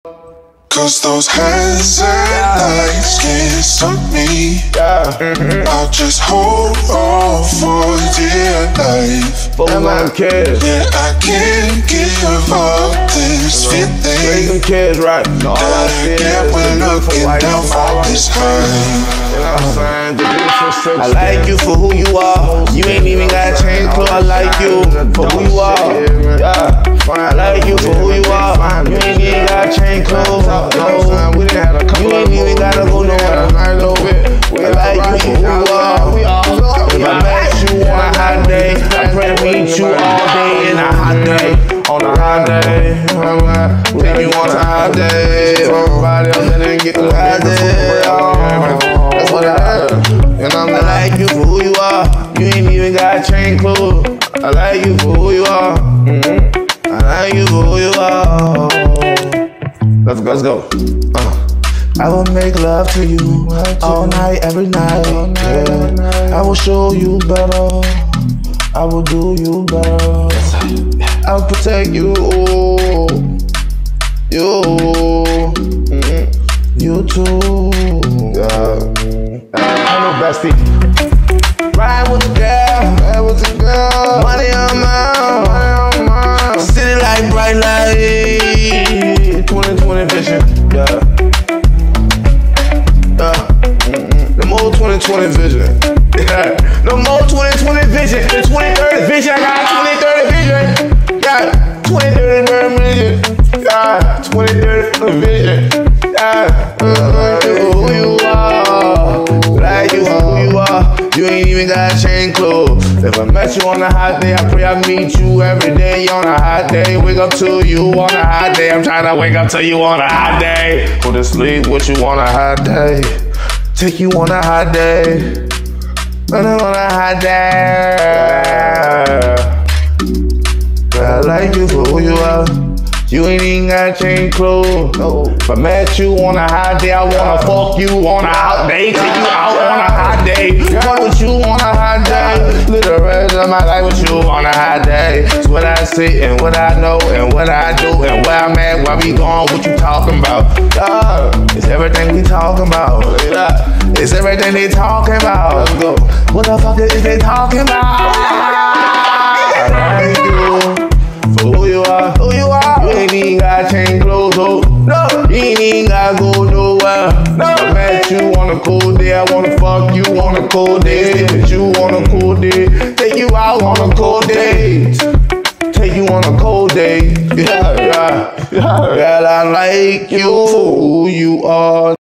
'Cause those hands and lights can't stop me. I'll just hold on for dear life. Yeah, I can't give up this feeling kids, right? that I get when looking down from this high. I like you for who you are. You ain't even gotta change clothes. I like you for who you are. Yeah, I like you for who you are. You ain't even gotta change clothes. No, you ain't even gotta go nowhere. I like you for who you are. If I met you on a hot day, I pray to meet you all day in a hot day. On a hot day, take you on a hot day. Everybody else didn't get the hot day. That's what I heard. And I like you for who you are. You ain't even gotta change clothes. I like you for who you are. I like you for who you are. Let's go. I will make love to you all night, every night. Yeah. I will show you better. I will do you better. I'll protect you. You too. Hello, bestie. Ride with the girl. Money on my city like bright light. 2020 vision. No more 2020 vision. No more 2020 vision. The 2030 vision. I got 2030 vision. Yeah, 2030 vision. Yeah, 2030 vision. Yeah, who you are. Like you who you are. You ain't even gotta change clothes. If I met you on a hot day, I pray I meet you every day on a hot day. Wake up to you on a hot day. I'm trying to wake up to you on a hot day. Go to sleep with you on a hot day. Take you on a hot day. On a hot day. I like you for who you are. You ain't even gotta change clothes. If I met you on a hot day, I wanna fuck you on a hot day. Take you out on a hot day. Fuck with you on a hot day. Live the rest of my life with you on a hot day. It's what I say and what I know and what I do and where I'm at, where we going, what you talking about. It's everything we talking about. It's everything they talking about. Let's go. What the fuck is they talking about? I like you for who you are. Who you are. You ain't even gotta change clothes, oh. No, you ain't even gotta go nowhere. No, I met you on a cold day. I wanna fuck you on a cold day. With you on a cold day. Take you out on a cold day. Take you on a cold day. Yeah. Girl, I like you for who you are.